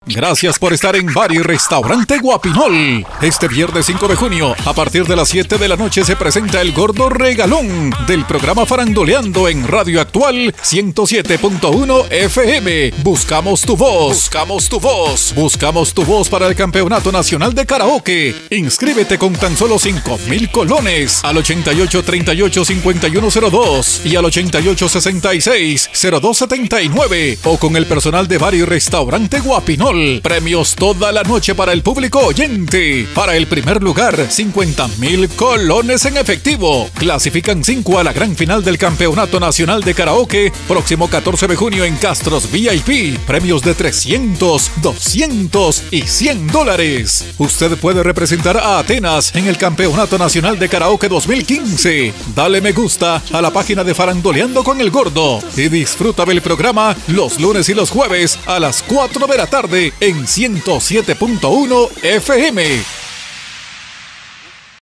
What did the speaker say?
Gracias por estar en Bar y Restaurante Guapinol. Este viernes 5 de junio, a partir de las 7 de la noche, se presenta el gordo regalón del programa Farandoleando en Radio Actual 107.1 FM. Buscamos tu voz. Buscamos tu voz. Buscamos tu voz para el Campeonato Nacional de Karaoke. Inscríbete con tan solo 5,000 colones al 8838-5102 y al 8866-0279 o con el personal de Bar y Restaurante Guapinol. Premios toda la noche para el público oyente. Para el primer lugar, 50,000 colones en efectivo. Clasifican 5 a la gran final del Campeonato Nacional de Karaoke, próximo 14 de junio en Castros VIP. Premios de 300, 200 y $100. Usted puede representar a Atenas en el Campeonato Nacional de Karaoke 2015. Dale me gusta a la página de Farandoleando con el Gordo y disfruta del programa los lunes y los jueves a las 4 de la tarde en 107.1 FM.